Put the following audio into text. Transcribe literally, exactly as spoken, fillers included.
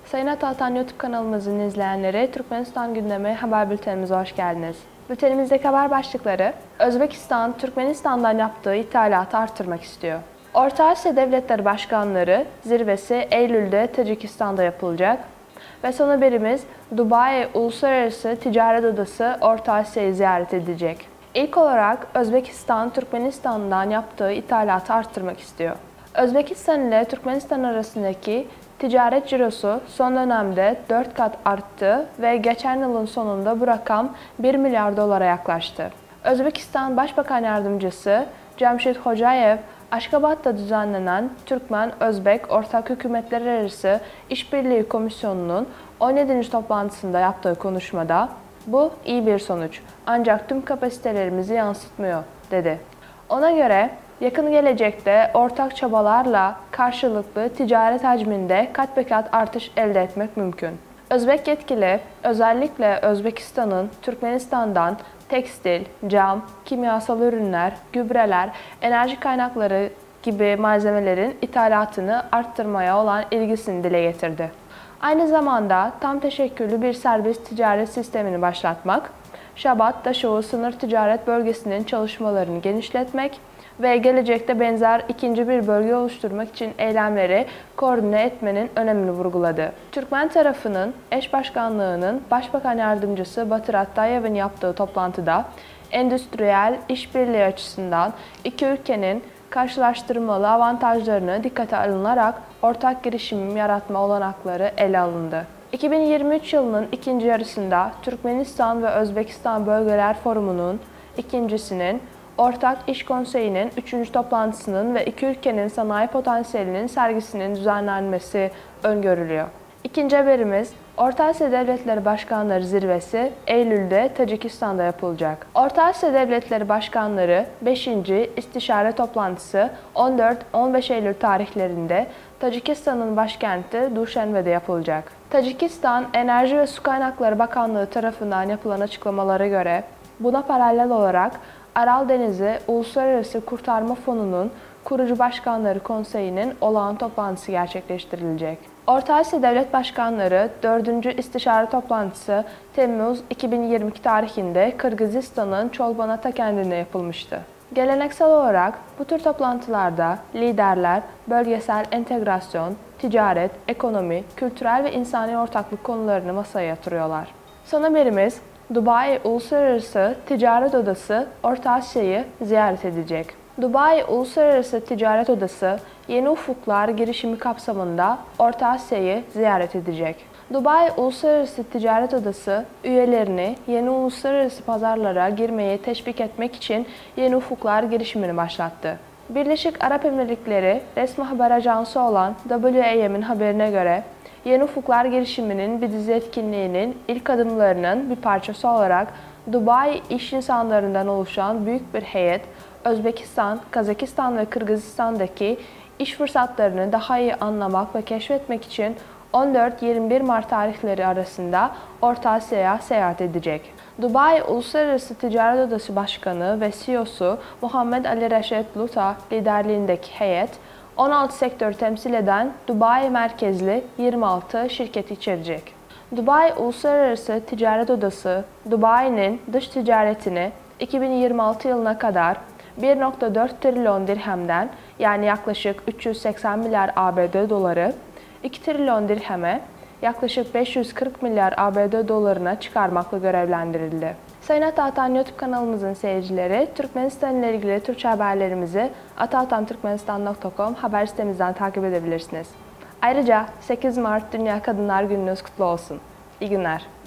Sayın Atatan YouTube kanalımızın izleyenleri, Türkmenistan gündemi haber bültenimize hoş geldiniz. Bültenimizdeki haber başlıkları: Özbekistan, Türkmenistan'dan yaptığı ithalatı arttırmak istiyor. Orta Asya Devletleri Başkanları zirvesi Eylül'de Tacikistan'da yapılacak. Ve son haberimiz, Dubai Uluslararası Ticaret Odası Orta Asya'yı ziyaret edecek. İlk olarak Özbekistan, Türkmenistan'dan yaptığı ithalatı arttırmak istiyor. Özbekistan ile Türkmenistan arasındaki ticaret cirosu son dönemde dört kat arttı ve geçen yılın sonunda bu rakam bir milyar dolara yaklaştı. Özbekistan Başbakan Yardımcısı Cemşit Hocayev, Aşgabat'ta düzenlenen Türkmen-Özbek Ortak Hükümetler Arası İşbirliği Komisyonu'nun on yedinci toplantısında yaptığı konuşmada "Bu iyi bir sonuç, ancak tüm kapasitelerimizi yansıtmıyor," dedi. Ona göre yakın gelecekte ortak çabalarla karşılıklı ticaret hacminde kat be kat artış elde etmek mümkün. Özbek yetkili özellikle Özbekistan'ın Türkmenistan'dan tekstil, cam, kimyasal ürünler, gübreler, enerji kaynakları gibi malzemelerin ithalatını arttırmaya olan ilgisini dile getirdi. Aynı zamanda tam teşekküllü bir serbest ticaret sistemini başlatmak, Şabat-Daşoğu sınır ticaret bölgesinin çalışmalarını genişletmek ve gelecekte benzer ikinci bir bölge oluşturmak için eylemleri koordine etmenin önemini vurguladı. Türkmen tarafının eş başkanlığının Başbakan Yardımcısı Batır Attayev'in yaptığı toplantıda endüstriyel işbirliği açısından iki ülkenin karşılaştırmalı avantajlarını dikkate alınarak ortak girişim yaratma olanakları ele alındı. iki bin yirmi üç yılının ikinci yarısında Türkmenistan ve Özbekistan Bölgeler Forumu'nun ikincisinin, Ortak İş Konseyi'nin üçüncü toplantısının ve iki ülkenin sanayi potansiyelinin sergisinin düzenlenmesi öngörülüyor. İkinci haberimiz, Orta Asya Devletleri Başkanları Zirvesi Eylül'de Tacikistan'da yapılacak. Orta Asya Devletleri Başkanları beşinci İstişare Toplantısı on dört on beş Eylül tarihlerinde Tacikistan'ın başkenti Duşanbe'de yapılacak. Tacikistan Enerji ve Su Kaynakları Bakanlığı tarafından yapılan açıklamalara göre buna paralel olarak Aral Denizi Uluslararası Kurtarma Fonu'nun kurucu başkanları konseyi'nin olağan toplantısı gerçekleştirilecek. Orta Asya Devlet Başkanları dördüncü İstişare Toplantısı Temmuz iki bin yirmi iki tarihinde Kırgızistan'ın Çolbanata kentinde yapılmıştı. Geleneksel olarak bu tür toplantılarda liderler bölgesel entegrasyon, ticaret, ekonomi, kültürel ve insani ortaklık konularını masaya yatırıyorlar. Son haberimiz, Dubai Uluslararası Ticaret Odası Orta Asya'yı ziyaret edecek. Dubai Uluslararası Ticaret Odası, Yeni Ufuklar girişimi kapsamında Orta Asya'yı ziyaret edecek. Dubai Uluslararası Ticaret Odası, üyelerini yeni uluslararası pazarlara girmeyi teşvik etmek için Yeni Ufuklar girişimini başlattı. Birleşik Arap Emirlikleri resmi haber ajansı olan W A M'in haberine göre, Yeni Ufuklar girişiminin bir dizi etkinliğinin ilk adımlarının bir parçası olarak Dubai iş insanlarından oluşan büyük bir heyet, Özbekistan, Kazakistan ve Kırgızistan'daki iş fırsatlarını daha iyi anlamak ve keşfetmek için on dört yirmi bir Mart tarihleri arasında Orta Asya'ya seyahat edecek. Dubai Uluslararası Ticaret Odası Başkanı ve C E O'su Muhammed Ali Reşet Luta liderliğindeki heyet, on altı sektörü temsil eden Dubai merkezli yirmi altı şirketi içerecek. Dubai Uluslararası Ticaret Odası, Dubai'nin dış ticaretini iki bin yirmi altı yılına kadar bir virgül dört trilyon dirhemden, yani yaklaşık üç yüz seksen milyar A B D doları, iki trilyon dirheme, yaklaşık beş yüz kırk milyar A B D dolarına çıkarmakla görevlendirildi. Sayın Atatan YouTube kanalımızın seyircileri, Türkmenistan ile ilgili Türkçe haberlerimizi atatan türkmenistan nokta com haber sitemizden takip edebilirsiniz. Ayrıca sekiz Mart Dünya Kadınlar Gününüz kutlu olsun. İyi günler.